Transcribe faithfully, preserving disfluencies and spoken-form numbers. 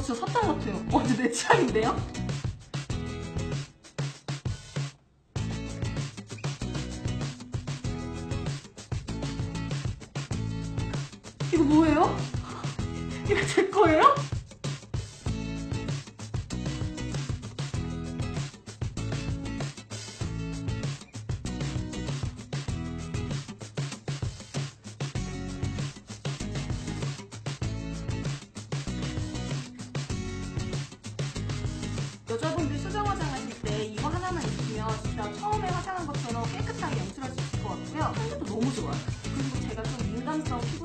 진짜 사탕 같아요. 와, 진짜 내 취향인데요? 이거 뭐예요? 이거 제 거예요? 여자분들 수정 화장하실 때 이거 하나만 있으면 진짜 처음에 화장한 것처럼 깨끗하게 연출할 수 있을 것 같고요. 향도 너무 좋아요. 그리고 제가 좀 민감성 피부